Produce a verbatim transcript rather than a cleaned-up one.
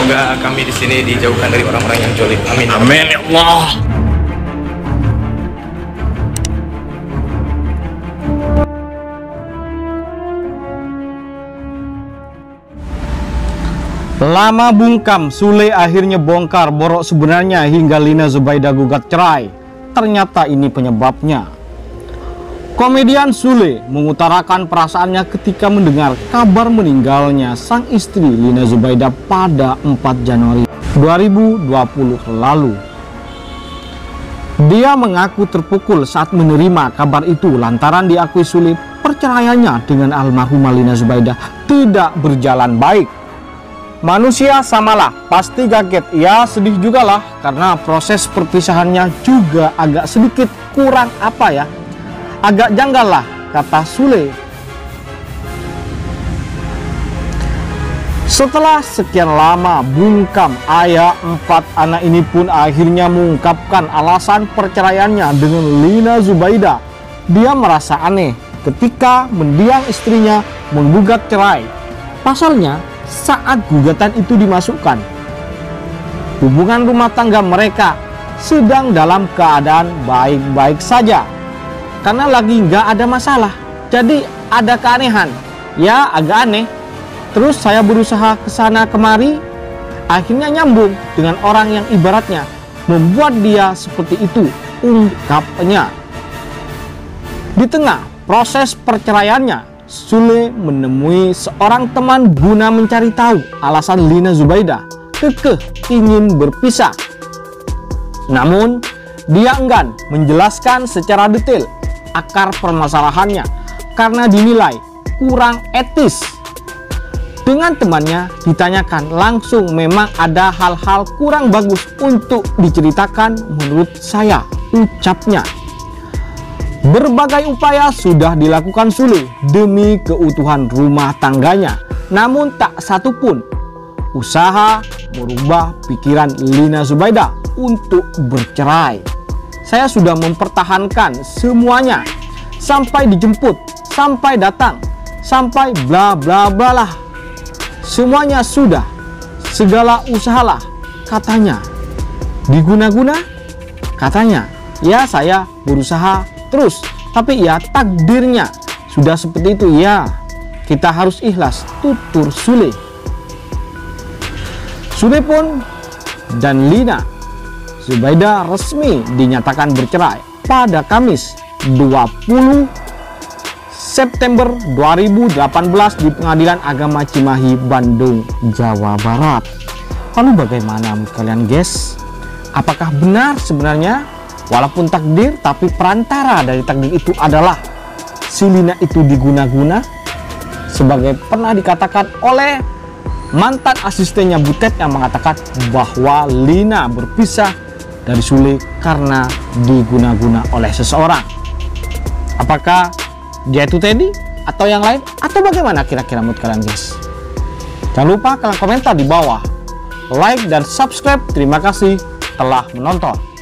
Semoga kami di sini dijauhkan dari orang-orang yang jolim. Amin. Amin ya Allah. Lama bungkam, Sule akhirnya bongkar borok sebenarnya hingga Lina Zubaidah gugat cerai. Ternyata ini penyebabnya. Komedian Sule mengutarakan perasaannya ketika mendengar kabar meninggalnya sang istri Lina Zubaidah pada empat Januari dua ribu dua puluh lalu. Dia mengaku terpukul saat menerima kabar itu lantaran diakui Sule perceraiannya dengan almarhumah Lina Zubaidah tidak berjalan baik. Manusia samalah, pasti kaget, ya sedih juga lah karena proses perpisahannya juga agak sedikit kurang apa ya, agak janggal lah, kata Sule. Setelah sekian lama bungkam, ayah empat anak ini pun akhirnya mengungkapkan alasan perceraiannya dengan Lina Zubaidah. Dia merasa aneh ketika mendiang istrinya menggugat cerai. Pasalnya, saat gugatan itu dimasukkan, hubungan rumah tangga mereka sedang dalam keadaan baik-baik saja karena lagi nggak ada masalah. Jadi ada keanehan, ya agak aneh. Terus saya berusaha ke sana kemari, akhirnya nyambung dengan orang yang ibaratnya membuat dia seperti itu, ungkapnya. Di tengah proses perceraiannya, Sule menemui seorang teman guna mencari tahu alasan Lina Zubaidah kekeh ingin berpisah. Namun, dia enggan menjelaskan secara detail akar permasalahannya karena dinilai kurang etis. Dengan temannya ditanyakan langsung, memang ada hal-hal kurang bagus untuk diceritakan menurut saya, ucapnya. Berbagai upaya sudah dilakukan Sule demi keutuhan rumah tangganya, namun tak satu pun usaha merubah pikiran Lina Zubaidah untuk bercerai. Saya sudah mempertahankan semuanya sampai dijemput, sampai datang, sampai bla bla bla lah. Semuanya sudah, segala usahalah, katanya. Diguna-guna, katanya. Ya saya berusaha terus, tapi ya takdirnya sudah seperti itu, ya kita harus ikhlas, tutur Sule. Sule pun dan Lina Zubaidah resmi dinyatakan bercerai pada Kamis dua puluh September dua ribu delapan belas di Pengadilan Agama Cimahi, Bandung, Jawa Barat. Lalu bagaimana menurut kalian guys? Apakah benar sebenarnya walaupun takdir, tapi perantara dari takdir itu adalah si Lina itu diguna-guna? Sebagai pernah dikatakan oleh mantan asistennya Butet yang mengatakan bahwa Lina berpisah dari Sule karena diguna-guna oleh seseorang. Apakah dia itu Teddy atau yang lain, atau bagaimana kira-kira menurut kalian guys? Jangan lupa kalian komentar di bawah, like dan subscribe. Terima kasih telah menonton.